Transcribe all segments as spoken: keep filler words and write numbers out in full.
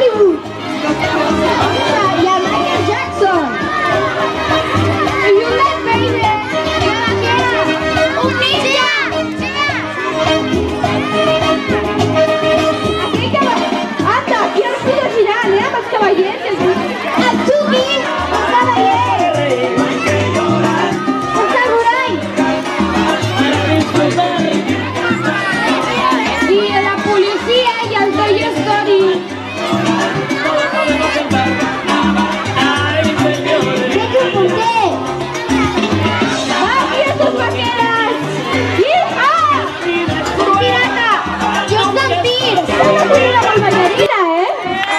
Hollywood. Y a Michael Jackson. Y un Las Vegas. Un ninja. Así que, anda, quiero curiosidad, mira más caballetes. A Tuki, un caballero. Un samurái. Y a la policía y al Toy Story. ¿Qué te apunté? ¡Ah, mira tus vaqueras! ¡Hija! ¡Un pirata! ¡Jordan Peele! ¡Esta tiene una buena bailarina, eh!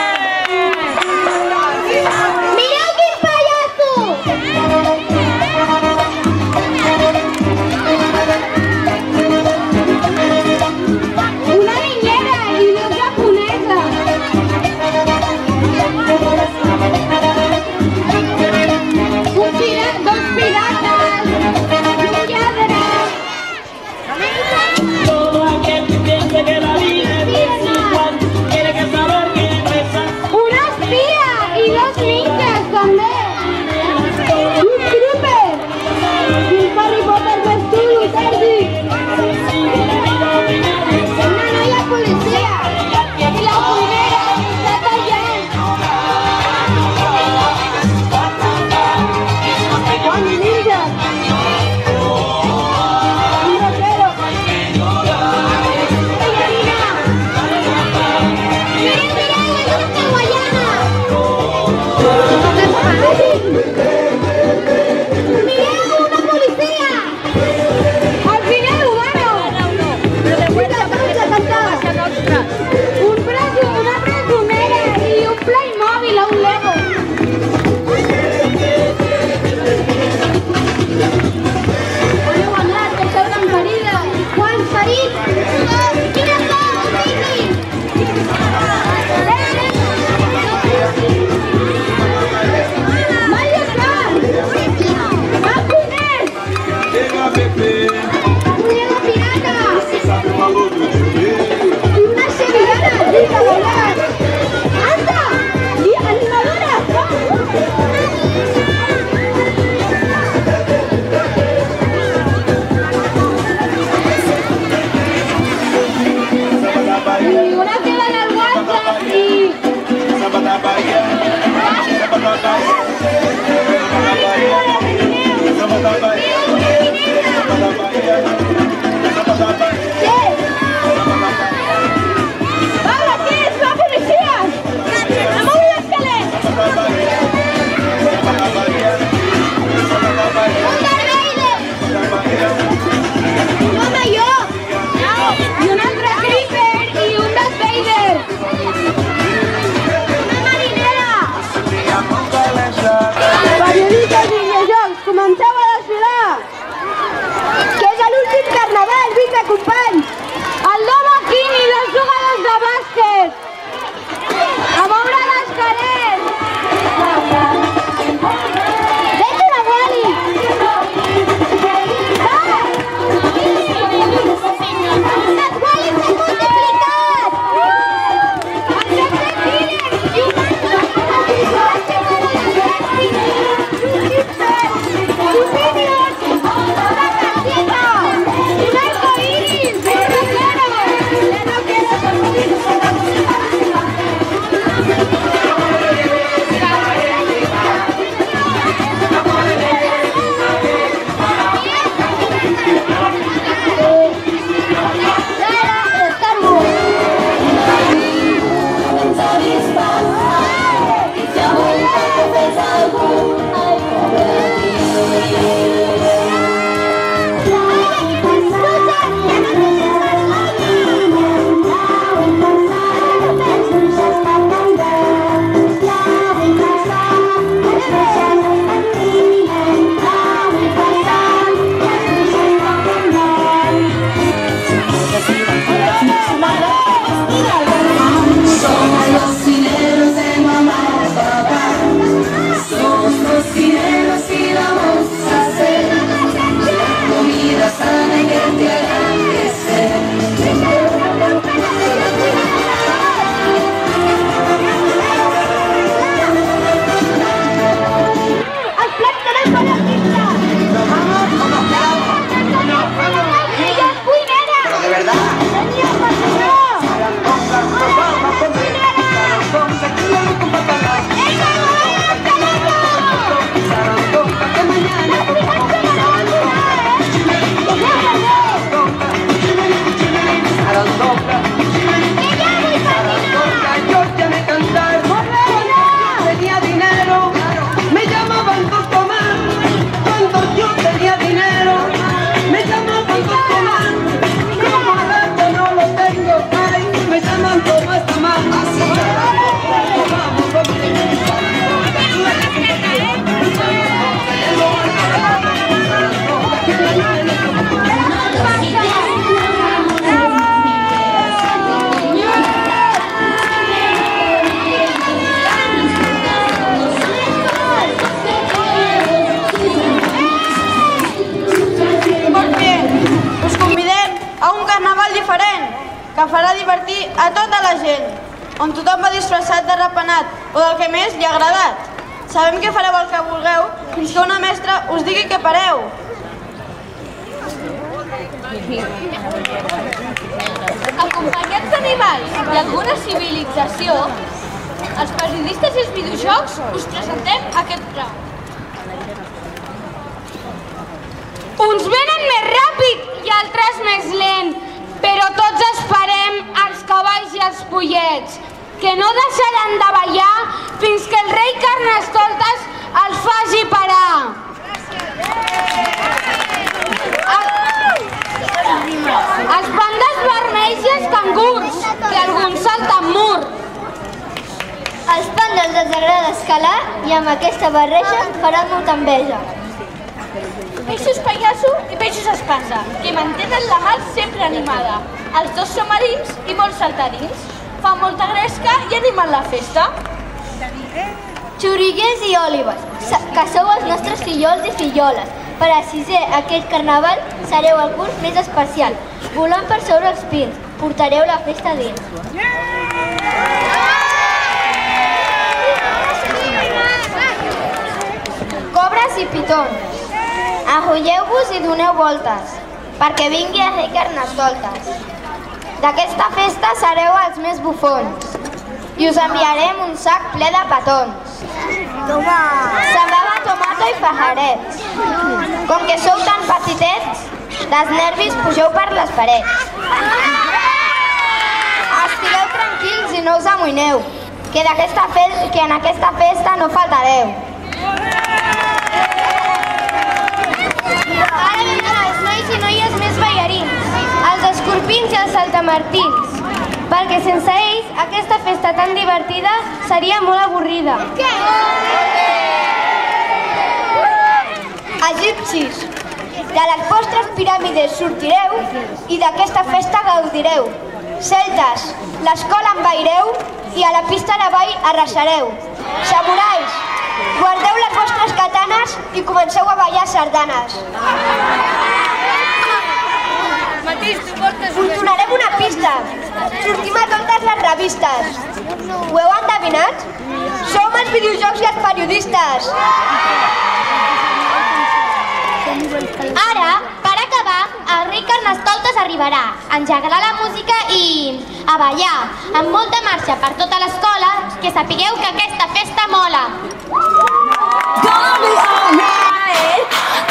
¡Mira qué payaso! Una niñera y dos japonesas. Un pira, dos piratas. Un lladre. Todo aquel que piense que la vida es desigual, tiene que saber que empieza. Una espía y dos ninjas también. Un trooper. Y un Harry Potter vestido y tarde. Una nueva policía. Y la primera está callando. Un ninja. Un rockero. Bailarina. Miren, miren, es una hawaiana. ¡Miren, una policía! ¡Al final humano! Un brazo, una brasonera y un Playmobil a un Lego. Bueno, mandar, que está una marida. Juan Farid. ¡Mira todo, baby! Mario Kart. Bakunes. Un Lego pirata. Y una sevillana rica volar. ¡Anda! ¡Y animadora! Y una que va al WhatsApp y... ¡Vamos, aquí es la policía! ¡Vamos a la escalera! ¡Mamá, yo! Y un Andra Creeper y un Darth Vader. ¡Una marinera! Periodistas i videojocs, comenceu a desfilar! Que és l'últim carnaval, vinga companys! El Lobo King i dos jugadors de bàsquet! A moure les carers! Vete la Wally! Va! Les Wally s'han multiplicat! Els jocs de T-Rex i humans! ¡Superior! ¡La casita! ¡Un arcoíris! on tothom va disfressat de rapenat o del que més li ha agradat. Sabem que fareu el que vulgueu fins que una mestra us digui que pareu. Acompanyats d'animals i alguna civilització, els periodistes i els videojocs us presentem aquest pla. Uns venen més ràpid i altres més lent, però tots esperem els cavalls i els pollets, que no deixaran de ballar fins que el rei Carnestoltes els faci parar. Els pandes vermells i els cangurs, que alguns salten mur. Els pandes els agrada escalar i amb aquesta barreja faran molta enveja. Peixos pallasso i peixos espasa, que mantenen la mar sempre animada. Els dos són marins i molt saltarins. Fan molta gresca i animen la festa. Xoriguers i òlibes, que sou els nostres fillols i filloles. Per a sisè aquest carnaval sereu el curs més especial. Volant per sobre els pins, portareu la festa dins. Cobres i pitons, ajolleu-vos i doneu voltes, perquè vingui el rei Carnestoltes. D'aquesta festa sereu els més bufons i us enviarem un sac ple de petons. Semblava tomato i pajarets. Com que sou tan petitets, dels nervis pugeu per les parets. Estigueu tranquils i no us amoïneu, que, que en aquesta festa no faltareu. Ara venen els nois i noies més ballarins, els escorpins i els saltamartins, perquè sense ells aquesta festa tan divertida seria molt avorrida. Egipcis, de les vostres piràmides sortireu i d'aquesta festa gaudireu. Celtes, l'escola envaireu i a la pista de ball arrasareu. Samurais, guardeu les vostres katanes i comenceu a ballar sardanes. Us donarem una pista. Sortim a totes les revistes. Ho heu endevinat? Som els videojocs i els periodistes. Ara, per acabar, el rei Carnestoltes arribarà, engegarà la música i a ballar, amb molta marxa per tota l'escola, que sapigueu que aquesta festa mola. Gonna be alright.